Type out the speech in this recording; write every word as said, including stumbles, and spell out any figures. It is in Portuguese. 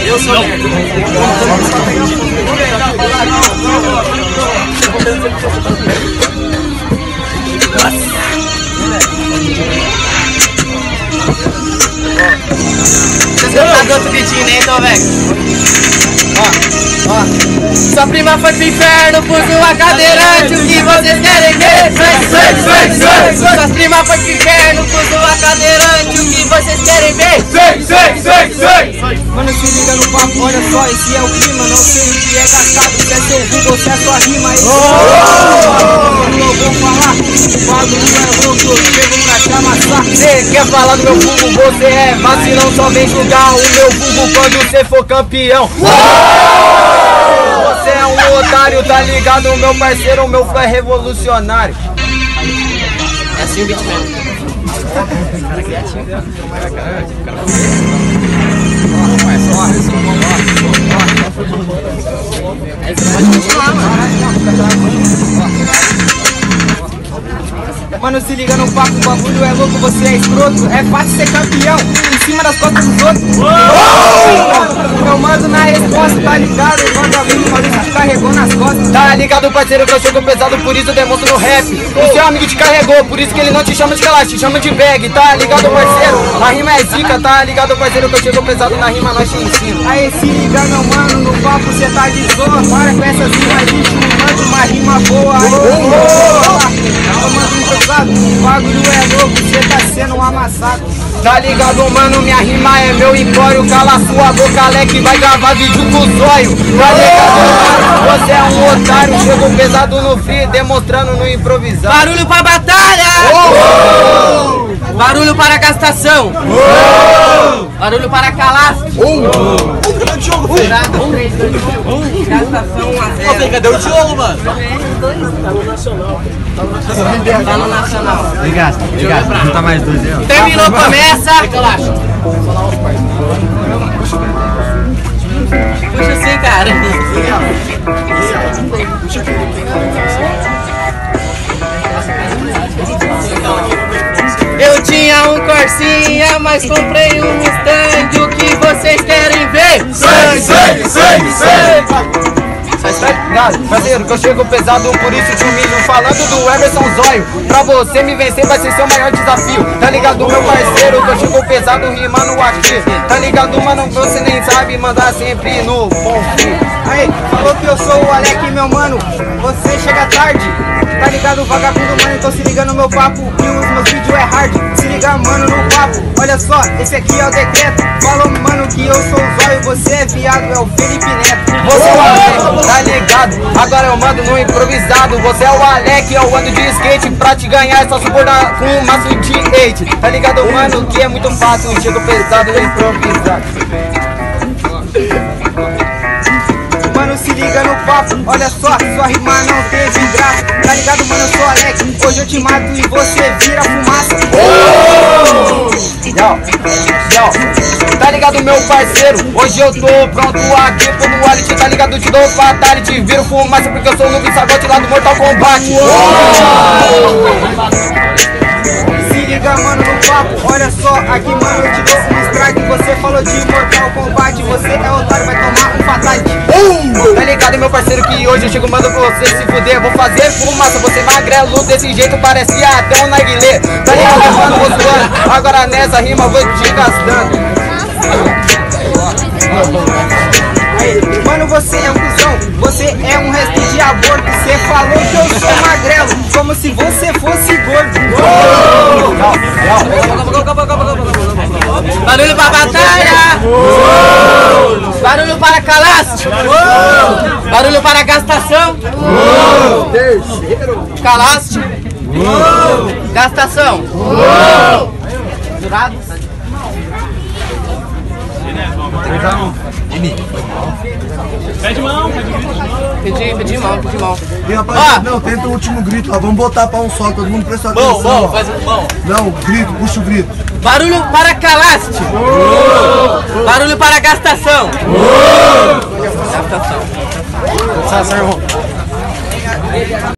Eu sou lerdo. Você tá do outro beatinho, né, então, velho? Ó, ó. Sua prima foi pro inferno, pus uma cadeirante, o que vocês querem ver? Sua prima foi pro inferno, pus uma cadeirante, o que vocês querem ver? Sei, sei, sei, sei! Mano, se liga no papo, olha só, esse é o clima. Não sei o que é gastado, se é seu Google, se é sua rima. Esse eu vou falar, o bagulho é louco, eu chego pra te amassar. Cê quer falar do meu vulgo, você é vacilão, só vem julgar o meu vulgo quando cê for campeão. Você é um otário, tá ligado, meu parceiro, o meu flow é revolucionário. É assim o beat mesmo. Cara criativo. Mano, se liga no papo, o bagulho é louco, você é escroto. É fácil ser campeão, em cima das costas dos outros. Eu mando na resposta, tá ligado? Quando alguém me falou que te carregou nas costas. Tá ligado, parceiro, que eu chego pesado, por isso eu demonstro no rap. O seu amigo te carregou, por isso que ele não te chama de calaço, te chama de bag. Tá ligado, parceiro? A rima é zica, tá ligado, parceiro, que eu chego pesado na rima, nós te ensina. Aí se liga, meu mano, no papo cê tá de zoa. Para com essas rimas, bicho, me manda uma rima boa. Aí eu mando improvisado, o bagulho é louco, cê tá sendo um amassado. Tá ligado, mano, minha rima é meu empório. Cala sua boca, leque, vai gravar vídeo com o zóio. Tá ligado, mano, você é um otário. Chego pesado no free, demonstrando no improvisado. Barulho pra batalha! Oh! Barulho para gastação! Oh! Barulho para calaço! Um grande jogo, filho! Gastação um a zero. Cadê o Diogo, mano? Tá no Nacional. Tá no Nacional. Obrigado, obrigado. Junta mais dois aí, ó. Terminou, começa! Relaxa. Puxa assim, cara. Eu tinha um Corsinha, mas comprei um Mustang. O que vocês querem ver? Sei, sei, sei, sei! Mas tá ligado, parceiro, que eu chego pesado, por isso te humilho. Falando do Everson Zóio, pra você me vencer vai ser seu maior desafio. Tá ligado, meu parceiro, que eu chego pesado rimando aqui. Tá ligado, mano, você nem sabe mandar sempre no bom fim. Aí, falou que eu sou o Alec, meu mano, você chega tarde. Tá ligado, vagabundo, mano, então se liga no meu papo, que os meus vídeos é hard. Se liga, mano, no papo, olha só, esse aqui é o decreto. Falou, mano, que eu sou o Zóio, você é viado, é o Felipe Neto. Você é o Alec, tá ligado? Agora eu mando no improvisado. Você é o Alec, eu ando de skate. Pra te ganhar é só subornar com um maço de eight. Tá ligado, mano, que é muito fácil. Chego pesado no improvisado. Mano, se liga no papo, olha só, sua rima não teve graça. Tá ligado, mano, eu sou Alec, hoje eu te mato e você vira fumaça. Oh! Yo, yo. Tá ligado, meu parceiro? Hoje eu tô pronto aqui pro Duality. Tá ligado, te dou fatality. Viro fumaça porque eu sou o noob sagote lá do Mortal Kombat. Se liga, mano, no papo, olha só, aqui, mano, eu te dou um strike. Você falou de Mortal Kombat, você é otário, vai tomar um fatality. Uh! Tá ligado, meu parceiro, que hoje eu chego mando pra você se fuder. Vou fazer fumaça, você magrelo desse jeito, parecia até um narguilé. Tá ligado, mano, vou suando. Agora nessa rima eu vou te gastando. Aí, mano, você é um cuzão, você é um resto de aborto. Você falou que eu sou magrelo, como se você fosse gordo. Barulho para batalha! Barulho para calaço! Barulho para gastação! Calaço! Gastação! Jurados? Pede mão, pede grito de mão. Pedi, pedi mão, pedi mão. E rapaziada, não, tenta o último grito lá. Vamos botar pra um só, todo mundo presta atenção. Bom, bom, faz um bom. Não, grito, puxa o grito. Barulho para calaste! Barulho para gastação! Gastação.